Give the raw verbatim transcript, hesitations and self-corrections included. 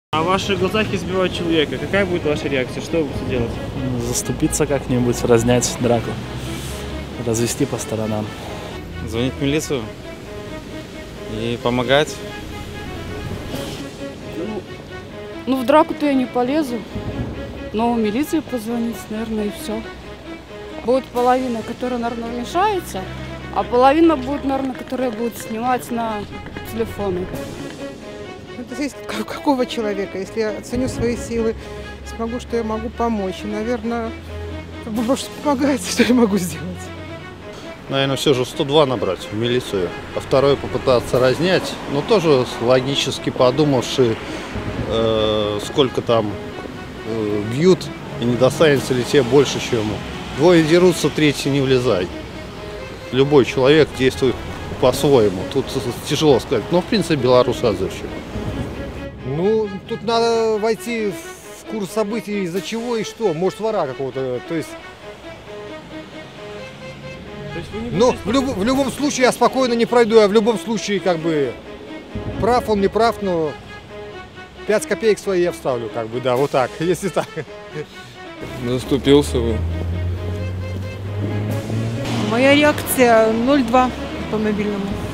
А в ваших глазах избивают человека. Какая будет ваша реакция? Что вы будете делать? Заступиться как-нибудь, разнять драку, развести по сторонам. Звонить в милицию и помогать. Ну, ну в драку-то я не полезу, но в милицию позвонить, наверное, и все. Будет половина, которая, наверное, вмешается, а половина будет, наверное, которая будет снимать на телефоны. Это зависит от какого человека. Если я оценю свои силы, смогу, что я могу помочь. И, наверное, как бы просто помогать, что я могу сделать. Наверное, все же сто два набрать в милицию, а второе попытаться разнять, но тоже логически подумавши, э, сколько там э, бьют и не достанется ли тебе больше, чем ему. Двое дерутся, третий не влезай. Любой человек действует по-своему. Тут тяжело сказать, но в принципе белорусы отзывчивы. Ну, тут надо войти в курс событий, из-за чего и что. Может, вора какого-то, то есть... То есть вы не Ну, будете... в, люб, в любом случае я спокойно не пройду, я в любом случае, как бы, прав он, не прав, но пять копеек свои я вставлю, как бы, да, вот так, если так. Заступился бы. Моя реакция ноль два по мобильному.